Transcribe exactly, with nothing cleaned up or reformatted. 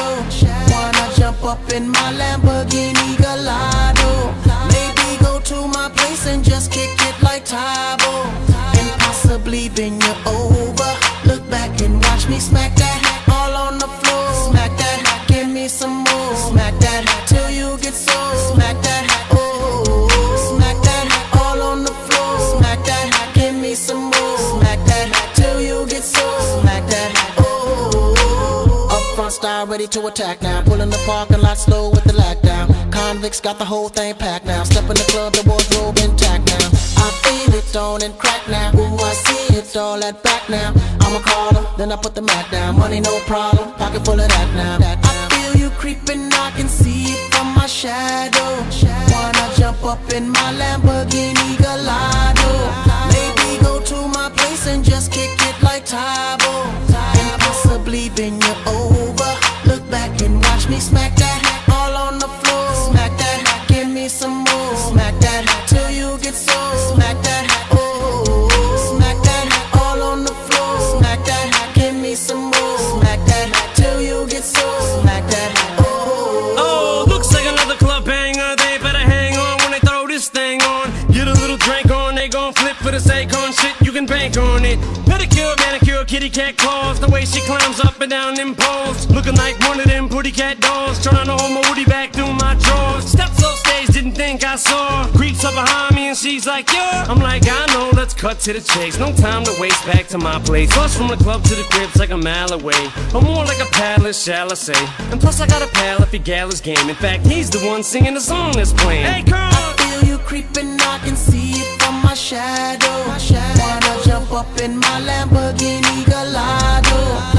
Wanna jump up in my Lamborghini Gallardo. Maybe go to my place and just kick it like Tybo, and possibly bend you over. Look back and watch me smack that all on the floor. Smack that, give me some more. Smack that till you get sore. Smack that, oh, smack that all on the floor. Smack that, give me some more. Smack that till you get sore. Smack that, oh. Up front style, ready to attack now. Pulling the parking lot slow with the lag down. Convicts got the whole thing packed now. Step in the club, the wardrobe intact now. I feel it on and crack now. Ooh, I see it all at back now. I'ma call them, then I put the mat down. Money no problem, pocket full of that now. I feel you creeping, I can see it from my shadow. Wanna jump up in my Lamborghini Gallardo. Maybe go to my place and just kick it like Tybo, and possibly bend you over. Look back and watch me smack that all on the floor. Smack that, give me some more. Smack that till you get sore. Smack that, oh, smack that all on the floor. Smack that, give me some more. Smack that till you get sore. Smack that, oh. Oh, looks like another club banger. They better hang on when they throw this thing on. Get a little drink on, they gon' flip for this Akon shit. You can bank on it. Pedicure, manicure, kitty cat claws. The way she climbs up and down them poles, looking like one of them pretty cat dolls. Trying to hold my woody back through my drawers. Steps off stage, didn't think I saw. Creeps up behind me and she's like, yeah. I'm like, I know, let's cut to the chase. No time to waste, back to my place. Bus from the club to the crib's like a mile away, or more like a palace, shall I say. And plus I got a pal if he gal is game. In fact, he's the one singing the song that's playing. Hey, girl! I feel you creeping, I can see it from my shadow. Wanna jump up in my Lamborghini Gallardo.